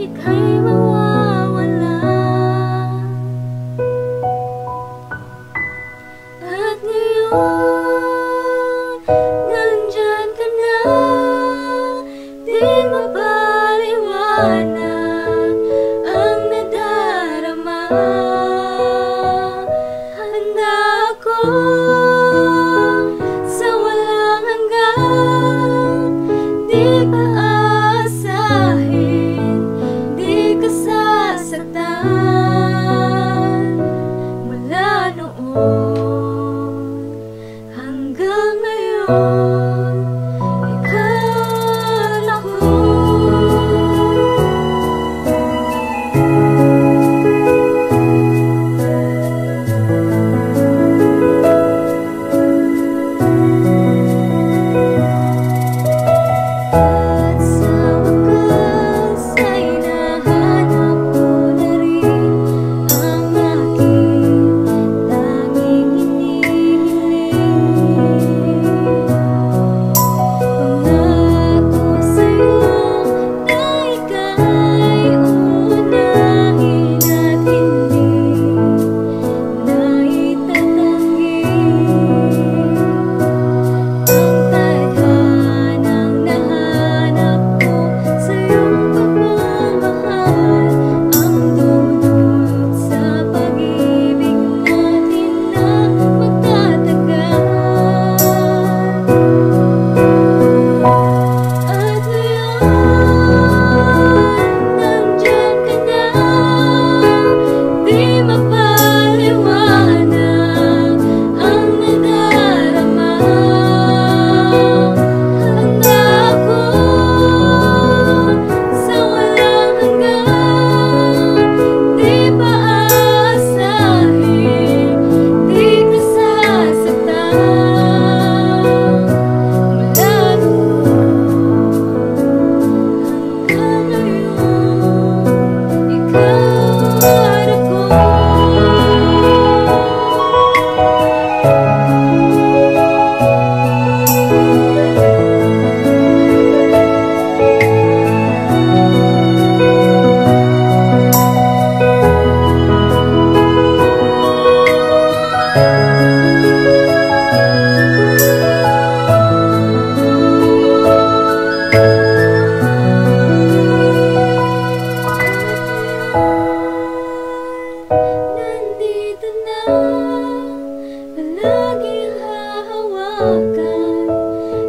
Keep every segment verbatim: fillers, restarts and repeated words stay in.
ika'y mawawala. At ngayon, nandyan ka na, di mapaliwanag ang nadarama. Handa ako sa walang hanggan, di ka aasahin, di ka sasaktan. Mula noon hanggang ngayon, ikaw ako. At sa wakas ay nahanap ko na rin ang aking laging hinihiling. Pangako sa'yo na ika'y uunahin at hindi na itatanggi. Ang tadhanang nahanap ko sa iyong pagmamahal, ang dudulot sa pag-ibig natin na magtatagal. At ngayon, nandyan ka na, di mapaliwanag ang nadarama. Handa ako sa walang hanggan, di pa aasahin, di ka sasaktan. Mula noon hanggang ngayon, ikaw at ako. Nandito na, palaging hahawakan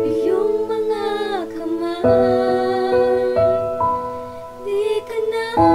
iyong mga kamay. Di ka na